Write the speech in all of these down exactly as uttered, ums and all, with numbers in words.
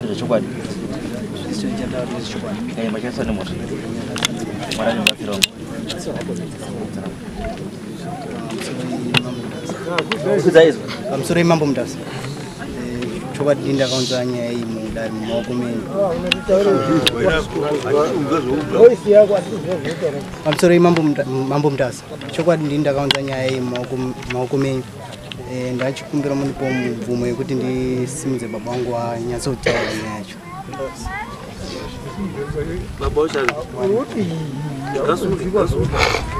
chokwadi eh machasa ne moto mara ni batiro kuzaizo amsore mambo mtasa chokwadi dinda kaunzanya hii mudari mwakumeni amsore mambo mambo mtasa chokwadi dinda kaunzanya hii mwakumeni eh ndachikumbira munipo mvumo yekuti ndisimudze baba wangu anyatsa kutaura nyacho baba ushari kasuki kasuki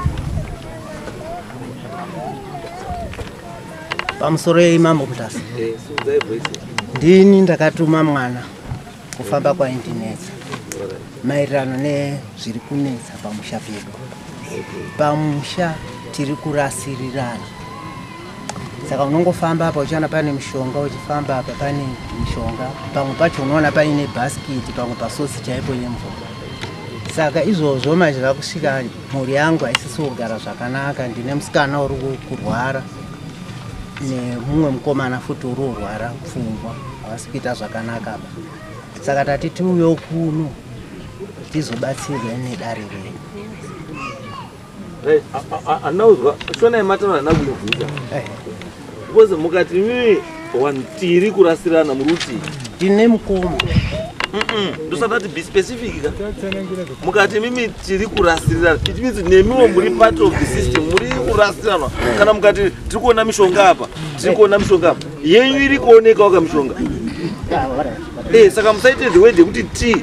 pamusoro mambo mtasa eh suzai voice ndini ndakatuma mwana kufamba kwa internet maererano nezviri kunetsa pamusha pedu pamusha tiri kurasirirana saka unongofamba apa uchiona pane mishonga uchifamba apa pane mishonga pamwe pacho unoona paine basket pamwe pasosi chaipo yemvura saka izvozvo manje vakusvika mhuri yangu haisisi kugara zvakanaka ndine musikana uri kurwara nemumwe mukomana futi uri kurwara pfungwa havasi kuita zvakanaka apa saka tati tiuyewo kuno tizobatsirwa nedare renyu right anauzwa shona yematana nakuyibvunza because mukati mimi wantiri kurasirana muruti ndine mukoma ndosati be specific ka mukati mimi tiri kurasirana it means nemiwo muri part of the system muri kurasirana kana mukati tiri kuona mishonga apa tiri kuona mishonga apa yenyu iri kuoneka waka mishonga eh saka musaite the way kuti t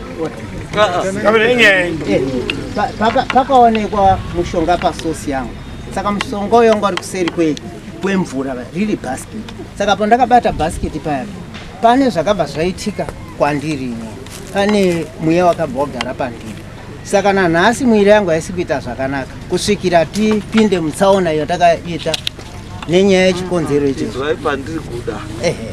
pakaonekwa mushonga pasosi yangu saka mushonga uyo wanga uri kuseri kwemvura riri basket saka po ndakabata basket paya pane zvakabva zvaitika kwandiri ine pane mweya wakabva wagara pandiri saka nanhasi mwiri yangu haisi kuita zvakanaka kusvikira tipinde mutsaona iyo takaita nenyaya yechikonzero icho pandiri kuda ehe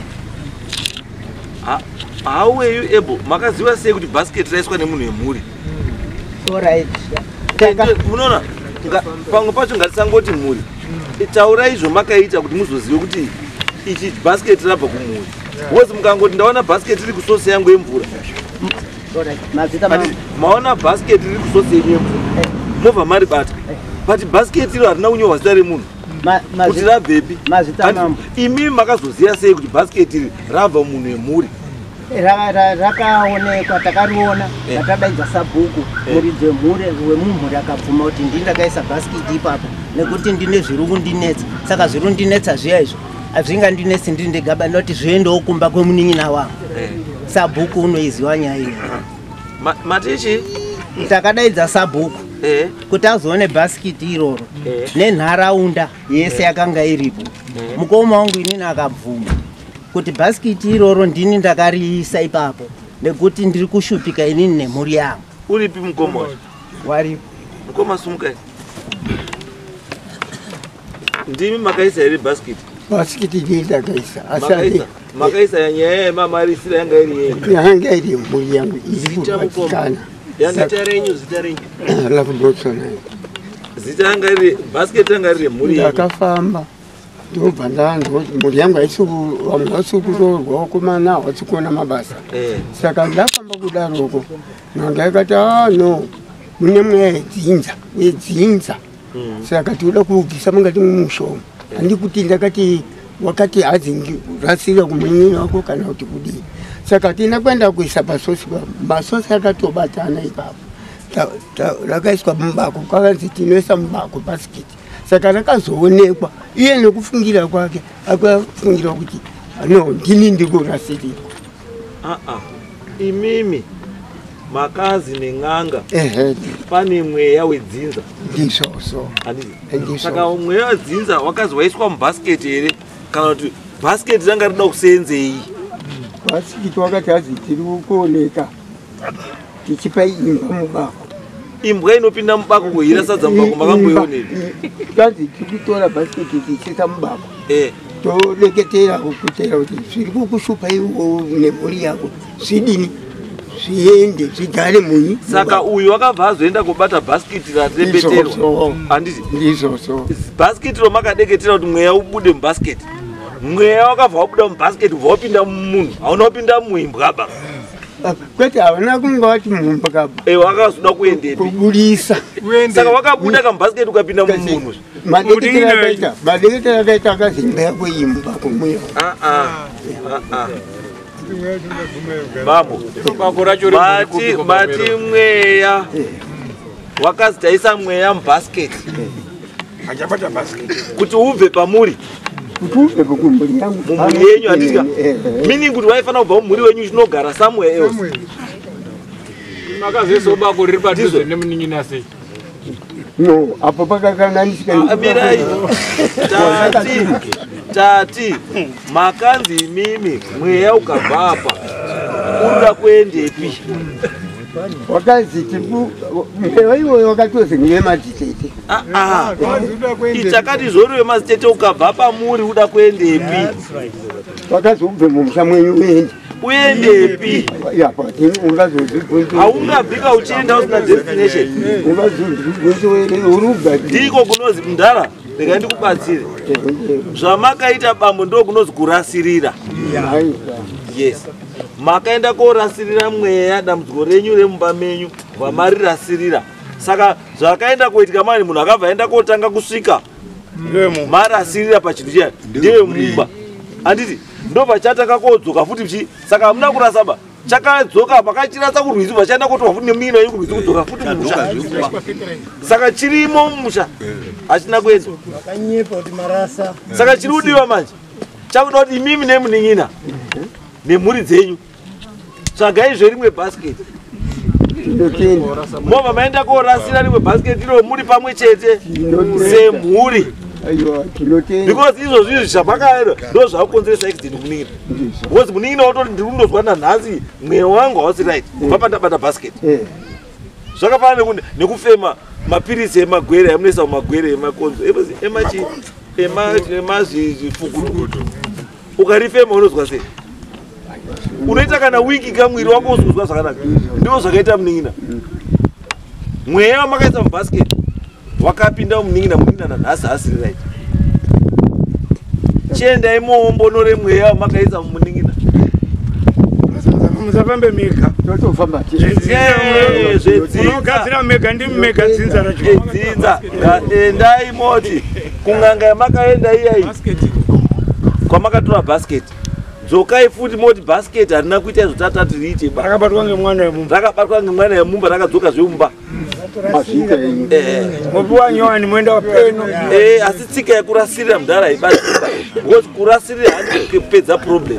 how were you able makaziva sei kuti basket raiswa nemunhu wemhuri alright munoona pamwe pacho ngatisangoti mhuri taura izvo makaita kuti muzozive kuti ichi basket rabva kumhuri because mukangoti ndaona basket riri kusosi yangu yemvura maona basket riri kusosi yenyu yemvura mobva mari bata but basket iro harina kunyorwa zita remunhu kuti rabvepi imi makazoziva sei kuti basket iri rabva munhu wemhuri rakaonekwa takariona rakabaidza sabhuku muri dzemhuri wemumhuri akabvuma kuti ndini ndakaisa basket ipapo nekuti ndine zviri kundinetsa saka zviri kundinetsa zviya izvo hazvingandinetsi ndiri ndegaba ndoti zviendewo kumba kwemunin'ina wangu sabhuku unoiziva nyaya iyi matichi takadaidza sabhuku kuti azoone basket iroro nenharaunda yese yakanga iripo mukoma wangu inini akabvuma kuti basket iroro ndini ndakariisa ipapo nekuti ndiri kushupika inini nemhuri yangu uripi mukoma wacho waripo mukoma sumukai ndimi makaisa here basket basket ndini ndakaisa makaisa makaisa yanyaya yemamarisira yanga iri yenyu yanga iri mhuri yangu iri kubatikana zita renyu zita renyu Love Brotsona zita yanga iri basket yanga iri mhuri yenyu ndakafamba ndobva ndanzoti mhuri yangu haisi vamwe vasi kuroorwa kumana havasi kuona mabasa saka ndafamba kudaroko nanga yakati a no mune mweya yedzinza yedzinza saka tioda kuubvisa mungati mumushoma handi kuti ndakati wakati hadzingi rasira kumunyini wako kana kuti kudii saka tina kwenda kuisa pasosi masosi akatobatana ipapo rakaiswa mubako kwakanzi tinoisa mubako basiketi saka rakazoonekwa iye nekufungira kwake akafungira kuti no ndini ndikurasirika imimi makazi neng'anga ehe pane mweya wedzinza ndizvozvo saka mweya wedzinza wakazi waiswa mubhasiketi here kana kuti bhasiketi ranga rida kusenzei bhasiketi wakati hazi tiri kuoneka tichipa imba mubako imbwa inopinda mubako kuhira sadza mubako makamboionei tanzi tiri kutora bhasiketi tichiisa mubako toleketera kukutera kuti zviri kukushupa iwo nemhuri yako zvidini zviende zvigare munyi saka uyu wakabva azoenda kubata bhasiketi rarebeterwa handiti ndizvozvo bhasiketi romakadeketera kuti mweya ubude mubhasiketi mweya wakabva wabuda mubhasiketi ubva wapinda mumunhu hauna kupinda muimbwaba kwete havana kunga vati munhu Eh wakazoda kuendepi? kubudisa. Saka wakabuda kambhasiketi ukapinda mumunhu. Madeketera akaita, madeketera akaita akazimba yako imba kumweyo. Ah ah. Ah ah. Bambo. Bati bati mweya. Wakazotaisa mweya mubhasiketi. Hajapata basket. Kuti ubve pamuri. Kutuve kukumburi yangu. Mumuri yenyu handika. Meaning kuti waifana kubva mumuri wenyu chinogara somewhere else. Makazesoba kuri padhuze nemunin'ina sei. No, apo pakakanganisika. Amirai. Tati. Tati. Makanzi mimi mweya ukabva apa. Uruda kuendepi? Wakazi tipu mweya iwoyo wakatozi ngematitete. Ah ah. Itakati zori wemasitete ukabva pamuri uda kuendepi? Wakazi ubve mumusha mwenyu uende. Uendepi? Yapa tini ungazozibvunza. Haungabvika uchienda usina destination. Ungazozibvunza uende uruga. Ndiko kunozi mundara. Rega ndikubatsire. Zvamakaita bambo ndo kunozi kurasirira. Yes. Makaenda korasirira mweya dambudziko renyu remumba menyu wamarirasirira. Saka zvakaenda kuitika mani munhu akabva aenda kotanga kusvika marasirira pachinhu chiya ndeye mumba. Anditi ndo pachatanga kodzoka futi mchi saka hamuna kurasaba chakadzoka pakachirasa kurwizi pachaenda kotoka futi nemina yenyu kurwizi kudzoka futi mumusha. Saka chirimo mumusha hachina kuedza. Saka chiri kudiwa manje chakuda kuti imimi nemunin'ina nemhuri dzenyu tsvagai zverimwe bhasiketi. Mobva maenda korasira rimwe bhasiketi iro muri pamwe chete semhuri. Because izvo zvinhu zvapakaenda ndo zvakukonzeresa accident munin'ina. Because munin'ina watoti ndiri kundozwa nanhasi mweya wangu hausi right kubva pandabata bhasiketi. Zvakafanana nekufema mapirisi emagwere amunoisa mumagwere emakonzo emachi emazvifukutu. Ukarifema unozwa sei? Unoita kana wiki kamwiri wako usuzwa zvakanaka. Ndiko zvakaita munin'ina. Mweya wamakaisa mubhasiketi wakapinda munin'ina, munin'ina nanhasi asiri right. Chiendai moombonore mweya wamakaisa munin'ina. Musafambe mega. Totofamba. Unogadzira mega ndi mega dzinza racho. Dzinza. Endai moti kunganga yamakaenda iyai. Kwamakatora bhasiketi. Dzokai futi moti bhasiketi harina kuita zvotata tiriite ba. Rakabatwa ngemwana wemumba. Rakabatwa ngemwana wemumba rakadzoka zvemumba. Masvika yenyu. Eh. Mupiwa nyowani mwenda wapeno. Eh asi tsika yekurasirira mudhara haibatsira. Because kurasirira handiko kupedza problem.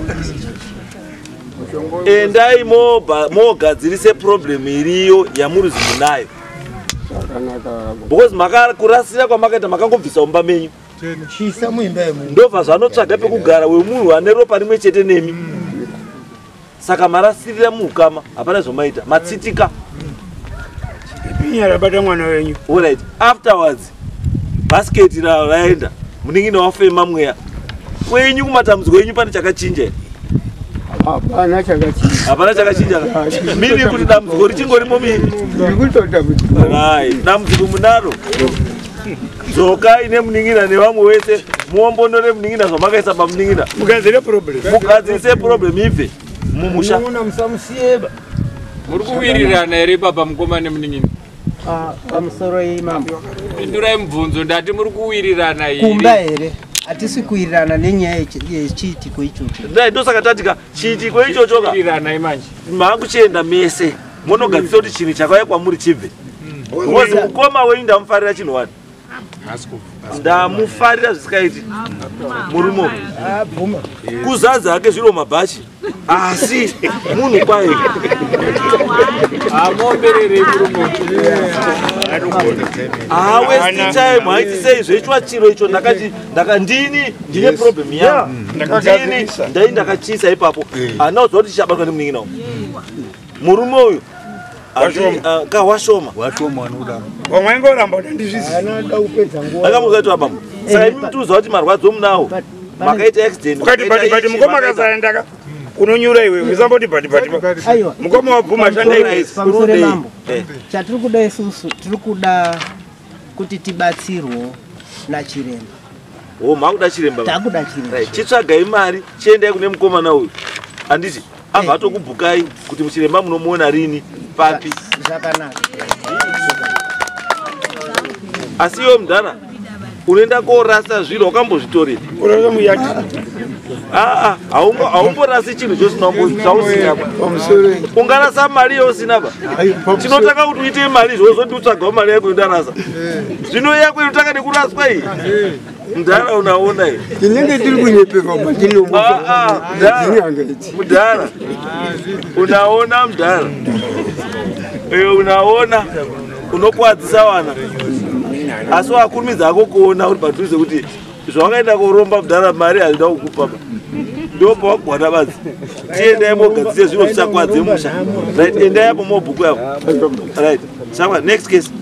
Endai mogadzirise problem iriyo yamuri nayo. Because makakurasira kwamakaita makangobvisa umba menyu. Chisa muimba yemunhu. Ndobva zvanotsvaga pekugara wemunhu ane ropa rimwe chete nemi. Saka marasirira muukama hapana zvomaita matsitika. Ipinya rabata mwana wenyu. Alright. Afterwards bhasiketi raenda munin'ina wafema mweya. Kwenyu kumatambudziko enyu pane chakachinja. Hapana chakachinja. Hapana chakachinja. Mimi kuti dambudziko richingorimo mimi. Ndikutotambudziko. Right. Dambudziko munaro. Dzokai nemunin'ina nevamwe wese muombonore munin'ina zvamakaisa pamunin'ina. Mugadzire problem. Mugadzirise problem ibve mumusha. Munoona musamusiyeba. Muri kuwirirana here baba mukoma nemunin'ina? Ah, pamusoro imambo. Pindurai mubvunzo ndati muri kuwirirana here. Kumba here. Hatisi kuwirirana nenyaya yechiitiko ichocho. Ndai ndosaka tatika chiitiko ichocho ka. Kuwirirana imanje. Makuchienda mese. Munogadzisa kuti chinhu chakauya kwamuri chibve. Because mukoma wenyu ndamufarira chinhu wani. Ndamufarira zvisikaiti murumo. Kuzadza hake zviro mabhachi asi munhu kwaye. Amomberere murumo. Ah, waste time. Haiti sei zvechwa chiro icho ndakati ndakandini ndine problem yangu. Ndini ndai ndakachisa ipapo. Ana uzoti chabatwa nemunin'ina uyu. Murume uyu ka washoma washoma wanoda wamwengoramba ndizvizi anoda kupedza nguva akamuzaitwa bambo saka imi mtuza kuti marwadzo munawo makaita accident ukati bati bati mukoma kazaenda unonyura iwe usamboti bati bati aiwa mukoma wabvuma shanda iwe pamusoro mambo chatiri kuda isusu tiri kuda kuti tibatsirwe nachiremba. Oh, makuda chiremba. Takuda chiremba. Right. Chitsvagai mari chiendai kune mukomana uyu. Anditi abva atokubhukai kuti muchiremba munomuona rini papi. Zvakanaka. Asi iwe mudhara unoenda korasa zviro wakambozvitorera. Urasa muyati. Ah, ah, haumborasi chinhu chosina chausina ba. Ungarasa mari yausina ba. Chinotaka kuti uite mari zvozoti utsvagawo mari yako indarasa. Zvino yako inotaka nekuraswa iyi. Mudhara unaona iyi. Tinenge tiri kunyeperwa matinomo. Ah, ah, mudhara. Unaona mudhara. Eyo unaona unokwadzisa wana. Asi wakurumidza ako kuona uri padhuze kuti zvawakaenda koromba mudhara mari hazvida kukupa ba. Ndo pawagwada badzi. Tiendai mogadzise zviro zvisakwadze musha. Right, endai apo mobhuku yavo. Right. Shamwari, next case.